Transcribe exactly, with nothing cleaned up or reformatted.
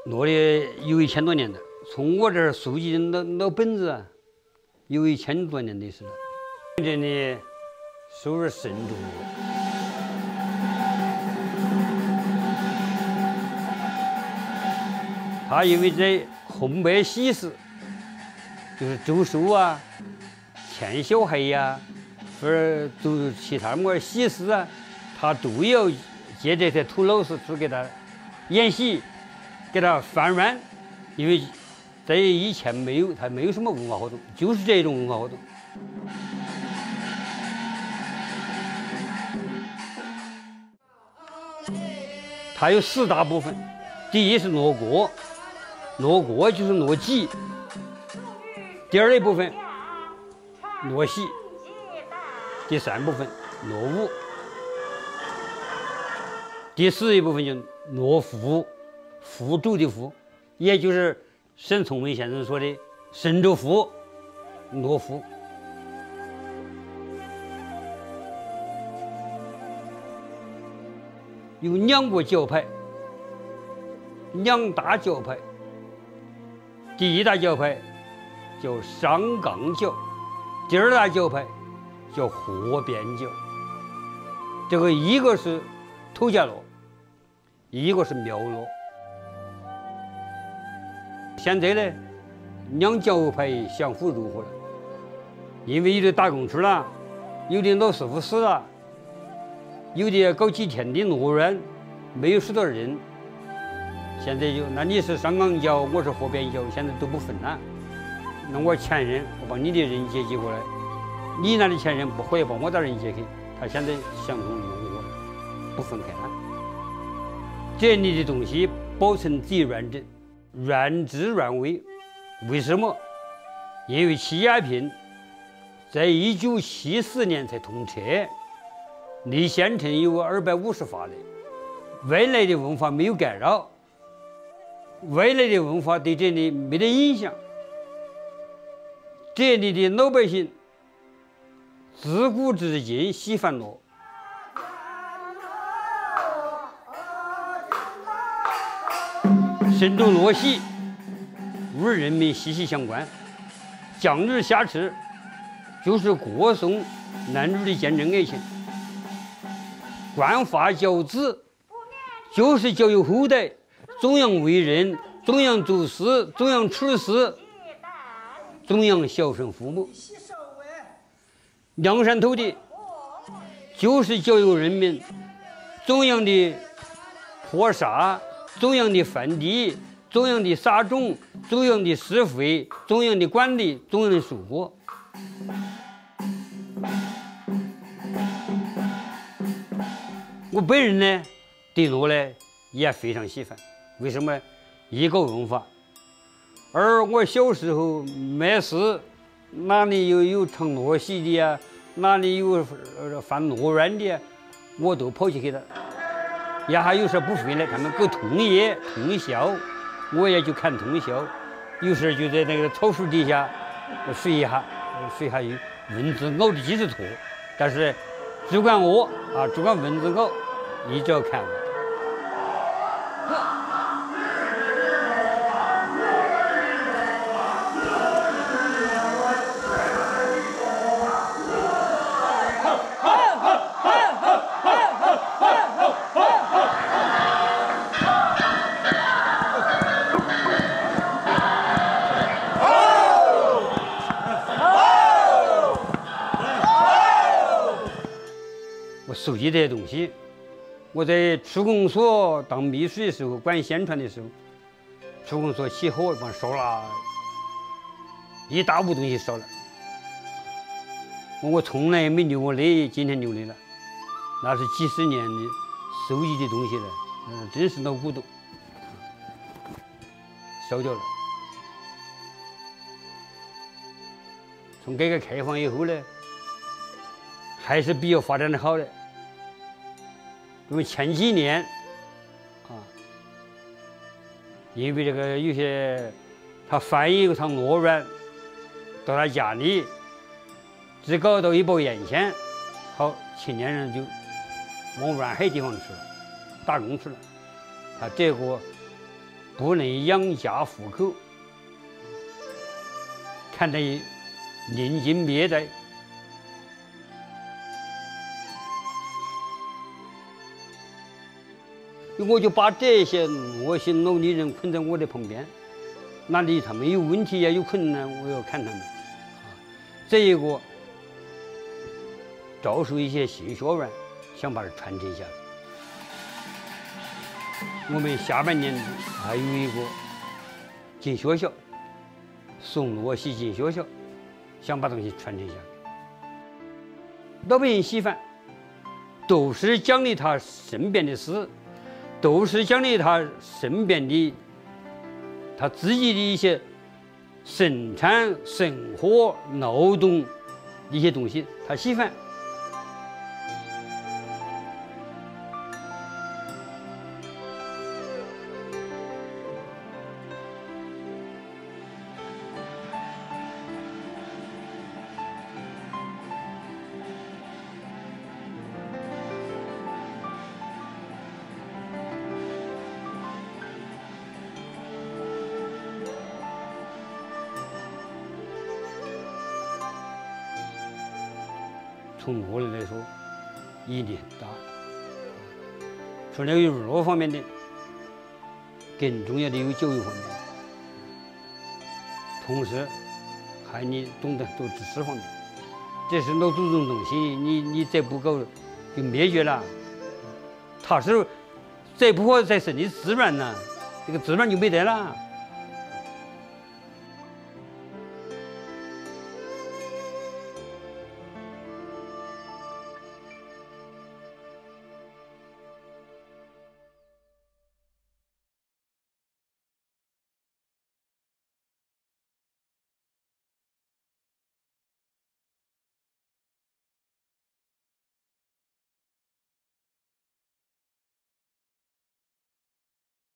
摞的有一千多年的，从我这儿收集的老老本子啊，有一千多年历史了。这里收入深重，他因为在红白喜事，就是祝寿啊、牵小孩呀、或者做其他么喜事啊，他都要借这些土老师去给他演戏。 给他翻软，因为在以前没有，他没有什么文化活动，就是这种文化活动。它有四大部分，第一是锣鼓，锣鼓就是锣击；第二一部分锣戏；第三部分锣舞；第四一部分就锣符。 符咒的符，也就是沈从文先生说的神咒符、罗符。有两个教派，两大教派。第一大教派叫上纲教，第二大教派叫河边教。这个一个是头家锣，一个是苗锣。 现在呢，两教派相互融合了，因为有的打工去了，有的老师傅死了，有的搞几天的诺软，没有许多人。现在就那你是上纲教，我是河边教，现在都不分了。那我前人，我把你的人接济过来，你那的前人不回来把我的人接去，他现在相互融合了，不分开了。这里的东西保存最完整。 原汁原味，为什么？因为七鸦片在一九七四年才通车，离县城有二百五十法的，外来的文化没有干扰，外来的文化对这里没得影响。这里的老百姓自古至今喜欢锣。 神州锣戏与人民息息相关，将日下池就是歌颂男女的见证爱情，冠发教子就是教育后代，中央为人，中央做事，中央处事，中央孝顺父母。梁山头的，就是教育人民，中央的泼洒。 中央的翻地，中央的撒种，中央的施肥，中央的管理，中央的收获。我本人呢，对锣呢也非常喜欢。为什么？一个文化。而我小时候没事，哪里有有唱锣戏的呀？哪里有翻锣软的呀？我都跑去给他。 也还有时候不会了，他们搞通夜、通宵，我也就看通宵。有时候就在那个草树底下睡一下，睡一下有蚊子咬的几十坨，但是只管我啊，只管蚊子咬，一直要看。收集这些东西，我在区公所当秘书的时候，管宣传的时候，区公所起火把烧了，一大屋东西烧了。我从来没流过泪，今天流泪了。那是几十年的收集的东西了，嗯，真是老古董，烧掉了。从改革开放以后呢，还是比较发展的好的。 因为前几年，啊，因为这个有些他翻译一场诺软到他家里，只搞到一包烟钱，好，青年人就往沿海地方去了，打工去了。他这个不能养家糊口，看得临近灭绝。我就把这些恶性奴隶人困在我的旁边，哪里他们有问题呀、有困难，我要看他们。这一个招收一些新学员，想把它传承下来。我们下半年还有一个进学校，送罗西进学校，想把东西传承下来。老百姓喜欢，都是奖励他身边的事。都是奖励他身边的，他自己的一些生产、生活、劳动一些东西，他喜欢。从我的来说，意义很大。除了有娱乐方面的，更重要的有教育方面。同时，还你懂得做知识方面，这是老祖宗东西，你你再不搞，就灭绝了。它是再不活再生的自然呢，这个自然就没得了。